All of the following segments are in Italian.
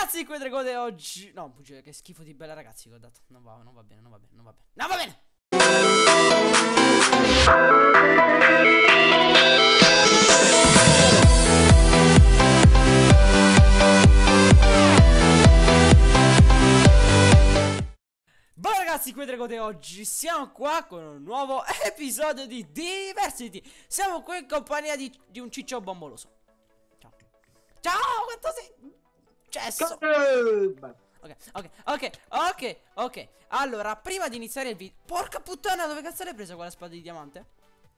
ragazzi, qui Dragone oggi. No, bugia, che schifo di bella ragazzi che ho dato. Non va bene, non va bene, non va bene. Non va bene! Buon ragazzi, qui Dragone oggi siamo qua con un nuovo episodio di Diversity. Siamo qui in compagnia di un ciccio bomboloso. Ciao. Ciao, quanto sei cesso. Ok. Allora, prima di iniziare il video. Porca puttana, dove cazzo l'hai presa quella spada di diamante?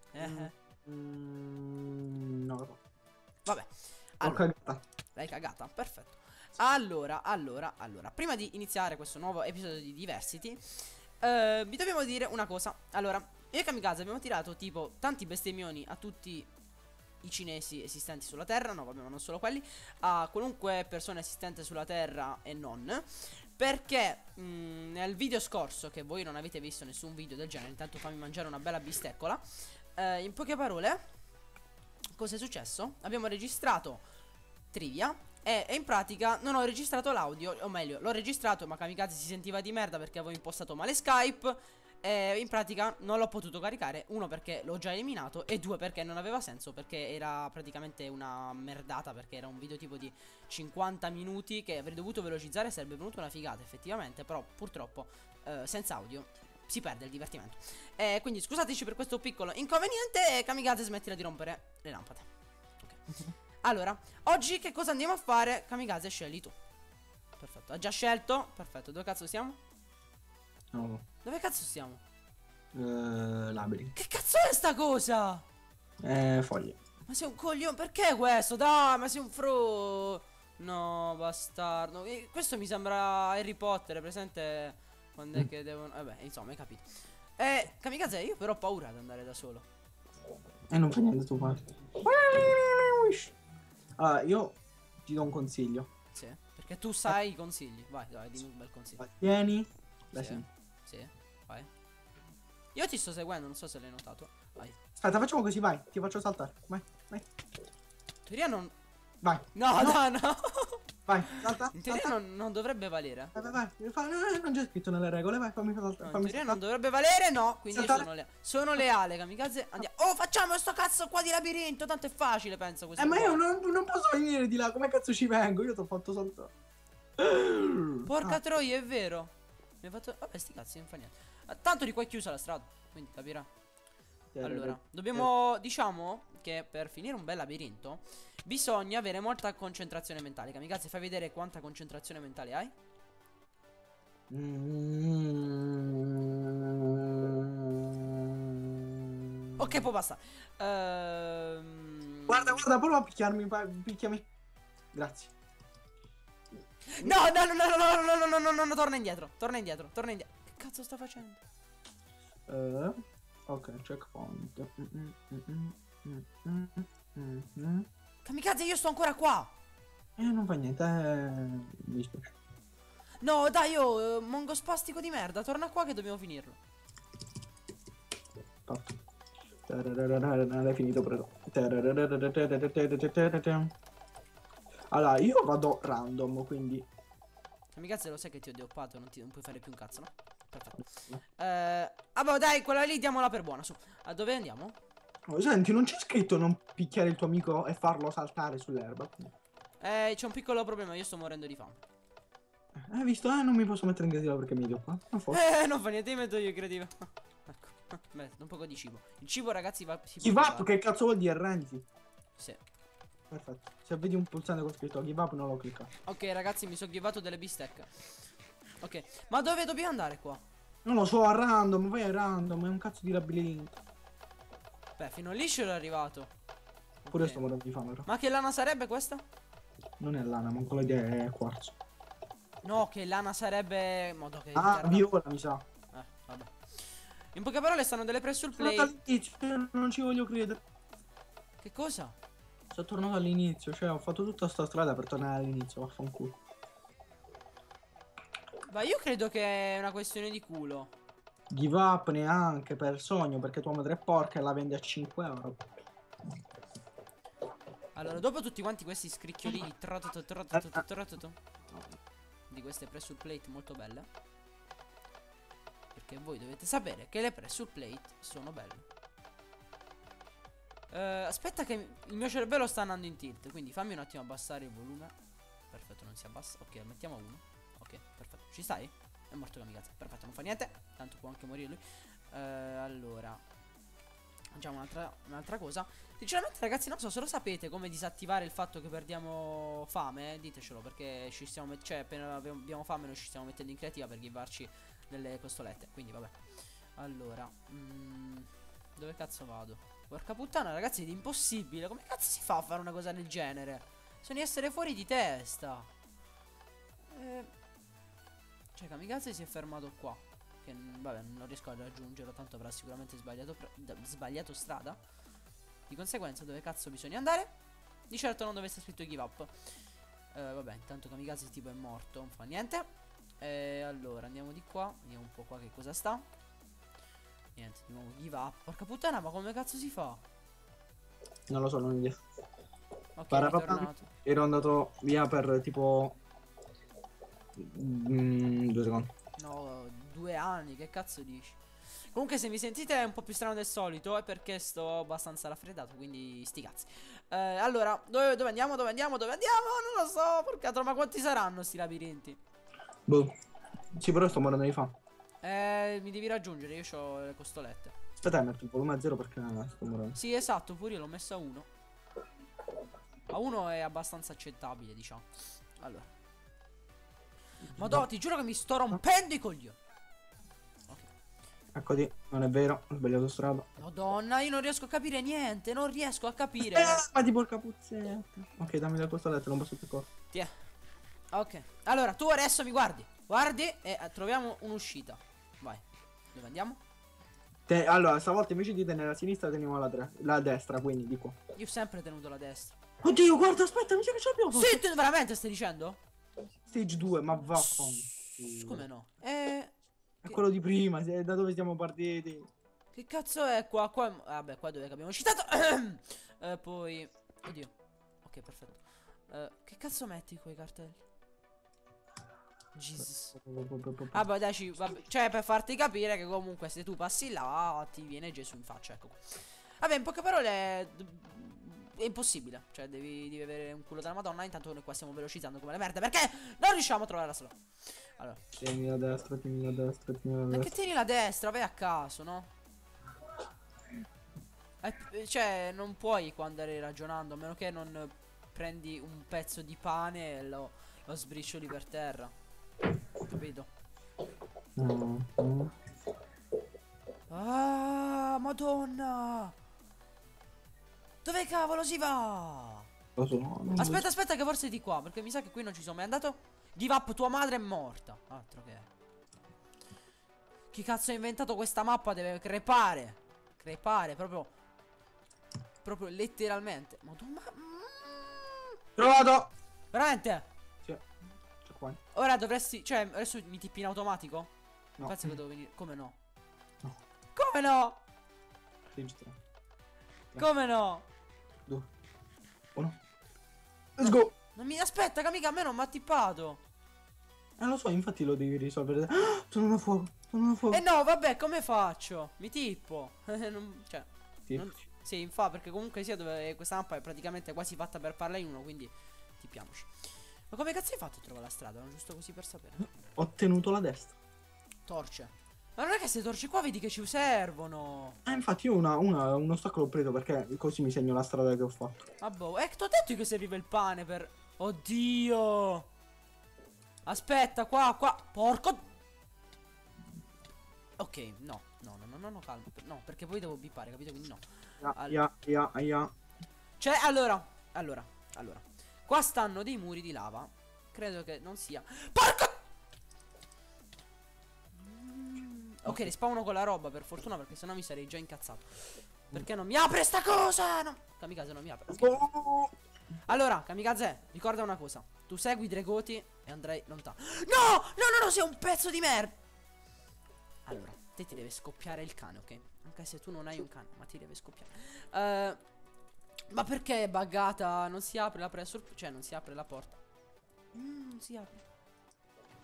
No. Vabbè. L'ho cagata. L'hai cagata, perfetto. Allora, prima di iniziare questo nuovo episodio di Diversity, vi dobbiamo dire una cosa. Allora, io e Kamikaze abbiamo tirato tipo tanti bestemmioni a tutti i cinesi esistenti sulla Terra. No, vabbè, ma non solo quelli. A qualunque persona esistente sulla Terra e non. Perché nel video scorso, che voi non avete visto nessun video del genere, intanto fammi mangiare una bella bisteccola. In poche parole, cosa è successo? Abbiamo registrato trivia e in pratica non ho registrato l'audio, o meglio, l'ho registrato ma Kamikaze si sentiva di merda perché avevo impostato male Skype. E in pratica non l'ho potuto caricare. Uno, perché l'ho già eliminato, e due, perché non aveva senso, perché era praticamente una merdata. Perché era un video tipo di 50 minuti che avrei dovuto velocizzare, sarebbe venuta una figata effettivamente. Però purtroppo senza audio si perde il divertimento. Quindi scusateci per questo piccolo inconveniente. E Kamikaze, smettila di rompere le lampade. Ok. Allora, oggi che cosa andiamo a fare? Kamikaze, scegli tu. Perfetto, ha già scelto. Perfetto, dove cazzo siamo? No. Dove cazzo stiamo? Labiri. Che cazzo è sta cosa? Foglie. Ma sei un coglione, perché questo? Dai, ma sei un fro. No, bastardo. Questo mi sembra Harry Potter, presente? Quando è che devono. Vabbè, insomma, hai capito. Kamikaze, io però ho paura di andare da solo. Non fa niente, tu fai. Allora, io ti do un consiglio. Sì, perché tu sai i consigli. Vai, dimmi un bel consiglio. Tieni. Sì, vai. Io ti sto seguendo, non so se l'hai notato. Vai. Aspetta, facciamo così, vai. Ti faccio saltare. Vai. In teoria non. Vai. No. Vai, salta. In teoria non dovrebbe valere. Vai. Non c'è scritto nelle regole, vai, fammi saltare. No, in teoria non dovrebbe valere, no. Quindi Saltare. io sono leale, Kamikaze. Andiamo. Oh, facciamo sto cazzo qua di labirinto. Tanto è facile, penso questo. Ma io non posso venire di là, come cazzo ci vengo? Io ti ho fatto saltare. Porca troia, è vero. Mi ha fatto. Vabbè, sti cazzi, non fa niente. Tanto di qua è chiusa la strada, quindi capirà. Allora, dobbiamo. Diciamo che per finire un bel labirinto bisogna avere molta concentrazione mentale. Kamikaze, fai vedere quanta concentrazione mentale hai. Ok, può basta. Guarda, prova a picchiarmi, picchiami. Grazie. No, torna indietro. Che cazzo sta facendo? Ok, checkpoint. Kamikaze, io sto ancora qua. Non fa niente, mi dispiace. No, dai, io, mongo spastico di merda. Torna qua che dobbiamo finirlo. Fatto. L'hai finito, preso. Allora, io vado random, quindi. Kamikaze, lo sai che ti ho deoppato, non puoi fare più un cazzo, no? Perfetto. Vabbè, dai, quella lì diamola per buona, su. A dove andiamo? Oh, senti, non c'è scritto non picchiare il tuo amico e farlo saltare sull'erba. C'è un piccolo problema, io sto morendo di fame. Hai visto? Non mi posso mettere in creativa perché mi dio qua. Non fa niente, mi metto io creativa. Ecco, metto un poco di cibo. Il cibo, ragazzi, va. Give up, che cazzo vuol dire? Arrenditi. Sì. Perfetto. Se vedi un pulsante con scritto give up, non lo clicca. Ok, ragazzi, mi sono givato delle bistecche. Ok, ma dove dobbiamo andare qua? Non lo so, a random, vai a random, è un cazzo di labirinto. Beh, fino lì ce l'ho arrivato. Pure Ok. sto morendo di fame, però. Ma che lana sarebbe questa? Non è lana, ma quella idea è quarzo. No, che lana sarebbe. Modo che. Ah, viola, mi sa. Vabbè. In poche parole stanno delle press sul Sono play. tornato all'inizio, non ci voglio credere. Che cosa? Sono tornato all'inizio, cioè ho fatto tutta sta strada per tornare all'inizio, vaffanculo. Ma io credo che è una questione di culo. Give up neanche per sogno, perché tua madre è porca e la vende a 5 euro. Allora, dopo tutti quanti questi scricchiolini. di queste pressure plate molto belle. Perché voi dovete sapere che le pressure plate sono belle. Aspetta che il mio cervello sta andando in tilt, quindi fammi un attimo abbassare il volume. Perfetto, non si abbassa. Ok, mettiamo uno. Ok, perfetto. Ci stai? È morto Kamikaze. Perfetto, non fa niente. Tanto può anche morire lui. Allora, facciamo un'altra cosa. Sinceramente ragazzi, non so se lo sapete come disattivare il fatto che perdiamo fame. Ditecelo, perché ci stiamo cioè appena abbiamo fame noi ci stiamo mettendo in creativa per givarci delle costolette. Quindi vabbè. Allora, dove cazzo vado? Porca puttana ragazzi, è impossibile. Come cazzo si fa a fare una cosa del genere? Sono di essere fuori di testa. Cioè Kamikaze si è fermato qua. Che vabbè, non riesco a raggiungerlo, tanto avrà sicuramente sbagliato strada. Di conseguenza dove cazzo bisogna andare? Di certo non dove sta scritto give up. Vabbè, intanto Kamikaze tipo è morto, non fa niente. Allora andiamo di qua. Vediamo un po' qua che cosa sta. Niente, di nuovo give up. Porca puttana, ma come cazzo si fa? Non lo so, non mi. Ok, è tornato. Ero andato via per tipo 2 secondi. No, 2 anni, che cazzo dici? Comunque se mi sentite un po' più strano del solito è perché sto abbastanza raffreddato, quindi sti cazzi. Allora, dove andiamo? Dove andiamo? Dove andiamo? Non lo so, porca troia, ma quanti saranno sti labirinti? Boh. Sì, però sto morendo di fame. Mi devi raggiungere, io ho le costolette. Aspetta, metto il volume a 0 perché sto morendo. Sì, esatto, pure io l'ho messa a 1. A 1 è abbastanza accettabile, diciamo. Allora. Madonna, ti giuro che mi sto rompendo i coglioni. Ok. Eccoti, non è vero, ho sbagliato strada. Madonna, io non riesco a capire niente, non riesco a capire. Ma di porca puzzetta. Ok, dammi le costolette, non posso più correre. Tiè. Ok. Allora, tu adesso mi guardi. Guardi e troviamo un'uscita. Vai. Dove andiamo? Allora, stavolta invece di tenere a sinistra teniamo la destra, quindi di qua. Io ho sempre tenuto la destra. Oddio, guarda, aspetta, mi sa che ce l'abbiamo. Sì, tu veramente stai dicendo? Stage 2, ma vaffanculo. Come no? È quello di prima, da dove siamo partiti. Che cazzo è qua? Vabbè, qua dove abbiamo citato. Poi. Oddio. Ok, perfetto. Che cazzo metti quei cartelli? Jesus. Vabbè, dai, vabbè, cioè per farti capire che comunque se tu passi là ti viene Gesù in faccia, ecco qua. Vabbè, in poche parole è impossibile. Cioè devi avere un culo della Madonna. Intanto noi qua stiamo velocizzando come le merde, perché non riusciamo a trovare la strada. Allora, tieni la destra, tieni la destra, tieni la destra. ma che tieni la destra? Vai a caso, no? Cioè non puoi qua andare ragionando, a meno che non prendi un pezzo di pane e lo sbricioli per terra. Capito? Ah, Madonna! Dove cavolo si va? Lo so, Aspetta, aspetta, che forse è di qua, perché mi sa che qui non ci sono mai andato. Give up, tua madre è morta. Altro che. Chi cazzo ha inventato questa mappa deve crepare. Crepare, proprio. Proprio letteralmente. Madonna. trovato! Veramente? Sì. C'è qua. Ora dovresti. Cioè, adesso mi tippi in automatico? No. Penso che devo venire. Come no? No. Come no? Registra. Come no? 2 1. Let's go! Non mi aspetta, che mica a me non mi ha tippato. Lo so, infatti lo devi risolvere. Ah, sono a fuoco, sono a fuoco. Eh no, vabbè, come faccio? Mi tippo. Cioè, Sì. sì, infatti, perché comunque sia dove questa mappa è praticamente quasi fatta per farla in uno, quindi tippiamoci. Ma come cazzo hai fatto a trovare la strada? Non giusto così per sapere. Ho tenuto la destra. Torce. Ma non è che queste torce qua vedi che ci servono. Infatti io uno stacco l'ho preso perché così mi segno la strada che ho fatto. Ah boh, ti ho detto che serviva il pane per... Oddio. Aspetta, qua. Porco. Ok, no, calmo. No, perché poi devo bippare, capito? Quindi no. Ya. Cioè, allora. Qua stanno dei muri di lava. Credo che non sia. Porco. Ok, rispawno con la roba, per fortuna, perché sennò mi sarei già incazzato. Perché non mi apre sta cosa? No, Kamikaze non mi apre. Okay. Allora, Kamikaze, ricorda una cosa. Tu segui Dregoti e andrai lontano. No, sei un pezzo di merda. Allora, te ti deve scoppiare il cane, ok? Anche se tu non hai un cane, ma ti deve scoppiare. Ma perché è buggata? Non si apre la pressure. Cioè, non si apre la porta. Non si apre.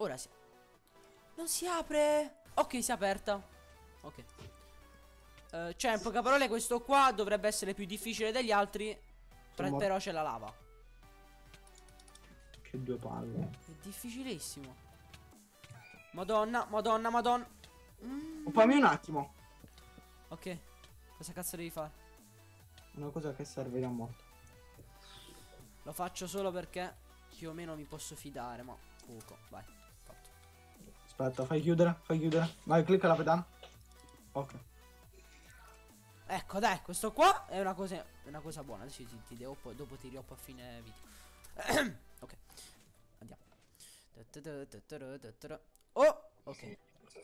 Ora sì. Non si apre. Ok, si è aperta. Ok. Cioè, in poche parole, questo qua dovrebbe essere più difficile degli altri. Però c'è la lava. Che due palle. È difficilissimo. Madonna, madonna, madonna. Fammi un attimo. Ok. Cosa cazzo devi fare? Una cosa che serve a molto. Lo faccio solo perché più o meno mi posso fidare, ma poco. Vai, fatto. Aspetta, fai chiudere, fai chiudere. Vai, clicca la pedana. Ok. Ecco, dai, questo qua è una cosa buona. Adesso ti devo dopo ti rioppo a fine video. Ok, andiamo. Oh, ok.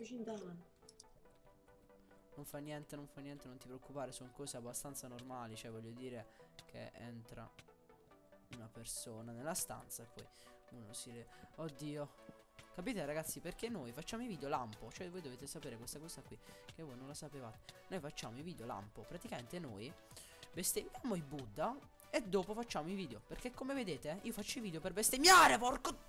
Non fa niente, non fa niente, non ti preoccupare, sono cose abbastanza normali. Cioè, voglio dire che entra una persona nella stanza e poi uno Oddio. Capite ragazzi, perché noi facciamo i video lampo? Cioè voi dovete sapere questa cosa qui, che voi non la sapevate. Noi facciamo i video lampo. Praticamente noi bestemmiamo i Buddha e dopo facciamo i video. Perché come vedete io faccio i video per bestemmiare, porco.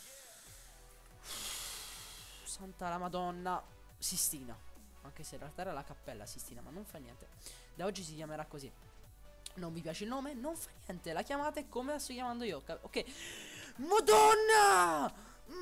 Santa la Madonna Sistina. Anche se in realtà era la cappella Sistina, ma non fa niente. Da oggi si chiamerà così. Non vi piace il nome? Non fa niente. La chiamate come la sto chiamando io. Ok. Madonna!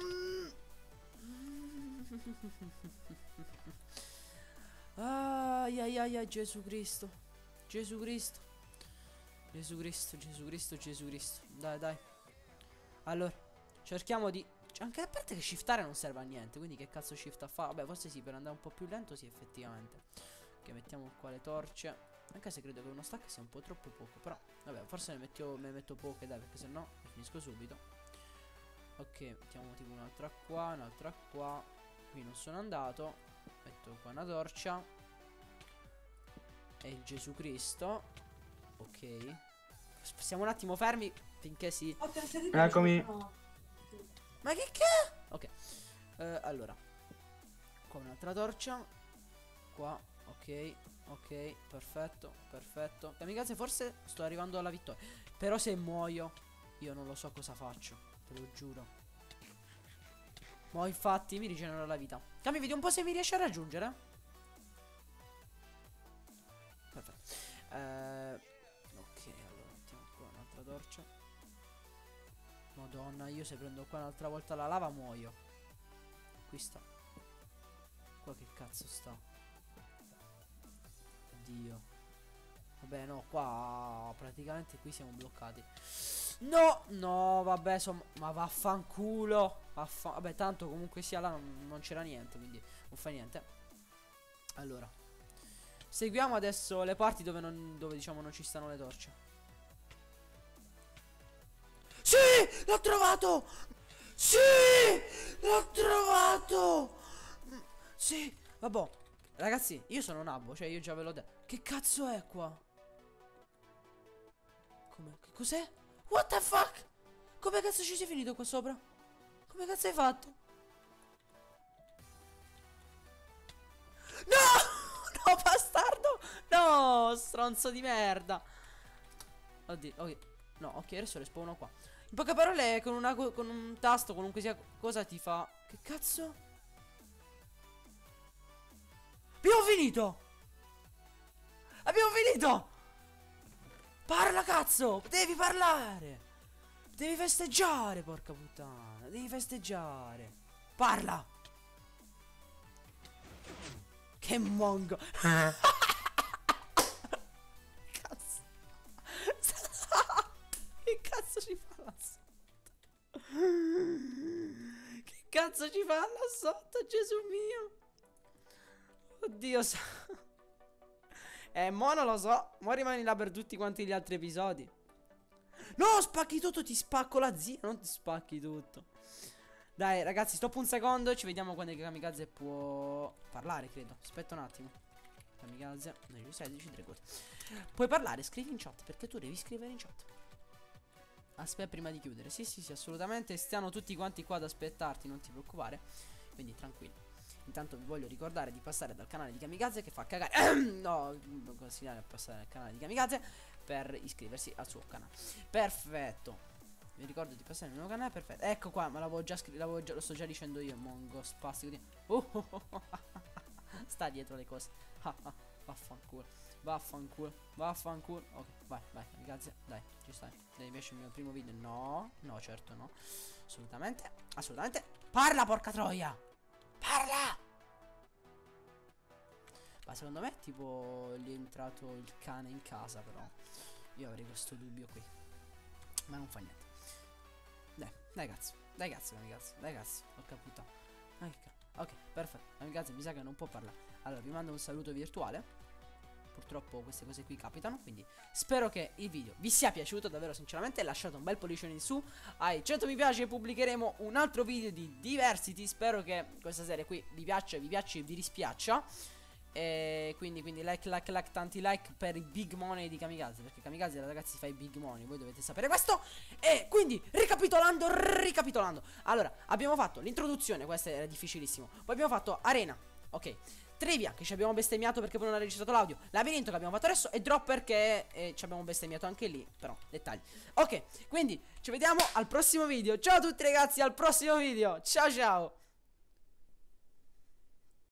Ai ai ai ai, Gesù Cristo. Gesù Cristo. Gesù Cristo, Gesù Cristo, Gesù Cristo. Dai, dai. Allora, cerchiamo di... Anche a parte che shiftare non serve a niente. Quindi che cazzo shift a fare? Vabbè, forse sì, per andare un po' più lento sì, effettivamente. Ok, mettiamo qua le torce. Anche se credo che uno stack sia un po' troppo poco. Però, vabbè, forse ne metto poche, dai, perché sennò mi finisco subito. Ok, mettiamo tipo un'altra qua, un'altra qua. Qui non sono andato. Metto qua una torcia. E il Gesù Cristo. Ok. Stiamo un attimo fermi finché si... Eccomi. Ma che? Ok. Allora. Qua un'altra torcia. Qua. Ok. Ok. Perfetto. Perfetto. Kamikaze, forse sto arrivando alla vittoria. Però se muoio io non lo so cosa faccio. Te lo giuro. Ma infatti mi rigenero la vita. Cambi, vedi un po' se mi riesce a raggiungere. Perfetto. Ok, allora mettiamo qua un'altra torcia. Madonna, io se prendo qua un'altra volta la lava muoio. Qui sta. Qua che cazzo sta? Oddio. Vabbè, no, qua praticamente qui siamo bloccati. No, no, vabbè, ma vaffanculo. Vabbè, tanto comunque sia là non c'era niente, quindi non fa niente. Allora, seguiamo adesso le parti dove diciamo non ci stanno le torce. Sì, l'ho trovato. Sì, l'ho trovato. Sì, vabbè. Ragazzi, io sono Nabbo, cioè io già ve l'ho detto. Che cazzo è qua? Come? Che cos'è? What the fuck? Come cazzo ci sei finito qua sopra? Come cazzo hai fatto? No! No, bastardo! No, stronzo di merda. Oddio, ok. No, ok, adesso respawno qua. In poche parole, con un tasto, qualunque sia cosa ti fa... Che cazzo? Abbiamo finito! Abbiamo finito! Parla, cazzo! Devi parlare! Devi festeggiare, porca puttana! Devi festeggiare! Parla! Che mongo! Cazzo! Che cazzo ci fa là sotto? Che cazzo ci fa là sotto, Gesù mio? Oddio, mo non lo so. Mo rimani là per tutti quanti gli altri episodi. No, spacchi tutto, ti spacco la zia. Non ti spacchi tutto. Dai, ragazzi, stop un secondo. Ci vediamo quando Kamikaze può parlare, credo. Aspetta un attimo. Kamikaze 16, 3 gol. Puoi parlare, scrivi in chat, perché tu devi scrivere in chat. Aspetta prima di chiudere. Sì, sì, sì, assolutamente. Stiamo tutti quanti qua ad aspettarti, non ti preoccupare. Quindi tranquillo. Intanto vi voglio ricordare di passare dal canale di Kamikaze, che fa cagare. No, non consigliare a passare dal canale di Kamikaze per iscriversi al suo canale. Perfetto. Mi ricordo di passare il mio canale, perfetto. Ecco qua, ma l'avevo già scritto, lo sto già dicendo io, mongo spastico di... Sta dietro le cose. Vaffanculo. Vaffanculo. Vaffanculo. Ok, vai, vai, grazie. Dai, ci stai. Devi piace il mio primo video. No, no, certo no. Assolutamente. Assolutamente. Parla, porca troia. Parla. Ma secondo me tipo gli è entrato il cane in casa, però io avrei questo dubbio qui. Ma non fa niente. Dai cazzo. Dai cazzo, dai cazzo. Porca puttana. Ok, perfetto. Ragazzi, mi sa che non può parlare. Allora, vi mando un saluto virtuale. Purtroppo queste cose qui capitano, quindi spero che il video vi sia piaciuto davvero sinceramente. Lasciate un bel pollicione in su, ai 100 mi piace e pubblicheremo un altro video di Diversity. Spero che questa serie qui vi piaccia e vi rispiaccia. E quindi like, tanti like per i big money di Kamikaze, perché Kamikaze ragazzi fa i big money, voi dovete sapere questo. E quindi ricapitolando, allora abbiamo fatto l'introduzione, questa era difficilissimo. Poi abbiamo fatto arena, ok, trivia che ci abbiamo bestemmiato perché poi non ha registrato l'audio, labirinto che abbiamo fatto adesso e dropper che ci abbiamo bestemmiato anche lì, però dettagli. Ok, quindi ci vediamo al prossimo video. Ciao a tutti ragazzi, al prossimo video. Ciao ciao.